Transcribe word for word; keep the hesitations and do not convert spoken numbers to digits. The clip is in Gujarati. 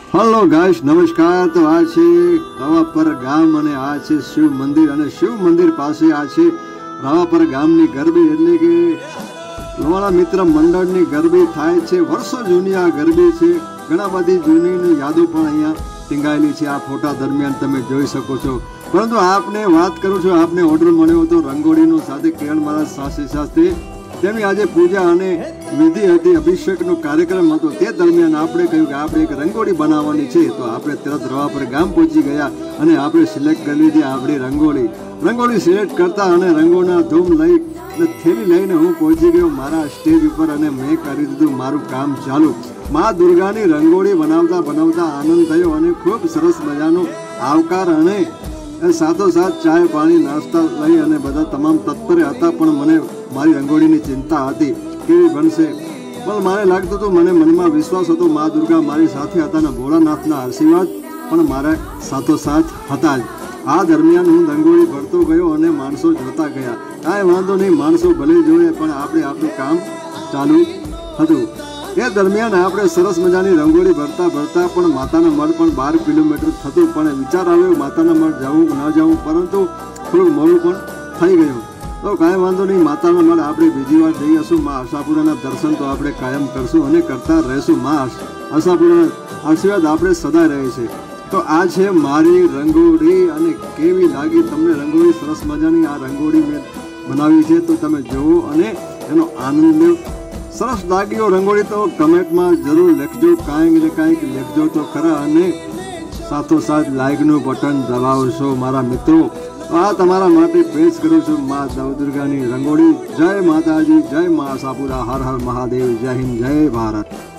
हेलो गाइस, नमस्कार। तो आ छे रावापर गाम અને આ છે શિવ મંદિર અને શિવ મંદિર પાસે આ છે રાવાપર ગામની ગરબી એટલે કે લોહાણા મિત્ર મંડળની ગરબી થાય છે। વર્ષો જૂની આ ગરબી છે। ઘણા બધી જૂની યાદો પણ અહીંયા ટીંગાયેલી છે। આ ફોટા દરમિયાન તમે જોઈ શકો છો। પરંતુ આપને વાત કરું છું, આપને ઓર્ડર મળ્યો હતો રંગોળીનો સાથે કેળ મહારાજ શાસ્ત્રી શાસ્ત્રી તેમની આજે પૂજા અને વિધિ હતી, અભિષેકનો કાર્યક્રમ હતો। તે દરમિયાન આપણે કહ્યું કે આપણે એક રંગોળી બનાવવાની છે। તો આપણે તરત રાવાપર ગામ પહોંચી ગયા અને આપણે સિલેક્ટ કરી લીધી આપણી રંગોળી રંગોળી સિલેક્ટ કરતા અને રંગોના ધૂમ લઈ અને થેલી લઈને હું પહોંચી ગયો મારા સ્ટેજ ઉપર અને મેં કરી દીધું મારું કામ ચાલુ। મા દુર્ગાની રંગોળી બનાવતા બનાવતા આનંદ થયો અને ખૂબ સરસ મજાનો આવકાર અને સાથોસાથ ચાય પાણી નાસ્તા લઈ અને બધા તમામ તત્પર હતા। પણ મને મારી રંગોળીની ચિંતા હતી કેવી બનશે, પણ મને લાગતું હતું, મને મનમાં વિશ્વાસ હતો મા દુર્ગા મારી સાથે હતા અને ભોળાનાથના આશીર્વાદ પણ મારા સાથોસાથ હતા જ। આ દરમિયાન હું રંગોળી ભરતો ગયો અને માણસો જોતા ગયા। કાંઈ વાંધો નહીં, માણસો ભલે જોઈએ પણ આપણે આપણું કામ ચાલુ હતું। એ દરમિયાન આપણે સરસ મજાની રંગોળી ભરતા ભરતા પણ માતાના મઢ પણ બાર કિલોમીટર થતું, પણ વિચાર આવ્યો માતાના મઢ જવું ન જવું, પરંતુ થોડુંક મોડું પણ થઈ ગયું। તો કાંઈ વાંધો નહીં, માતાના મઢ આપણે બીજી વાર જઈ હશું। મા આશાપુરાના દર્શન તો આપણે કાયમ કરશું અને કરતા રહીશું। મા આશાપુરાના આશીર્વાદ આપણે સદાય રહે છે। તો આ છે મારી રંગોળી અને કેવી લાગી તમને રંગોળી? સરસ મજાની આ રંગોળી મેં બનાવી છે, તો તમે જુઓ અને એનો આનંદ લો। સરસ લાગ્યો રંગોળી તો કમેન્ટમાં જરૂર લખજો, કાંઈક ને કાંઈક લખજો તો ખરા, અને સાથોસાથ લાઈકનું બટન દબાવશો મારા મિત્રો। આ તમારા માટે પેશ કરું છું મા નવદુર્ગાની રંગોળી। જય માતાજી, જય મા આશાપુરા, હર હર મહાદેવ, જય હિન્દ, જય ભારત।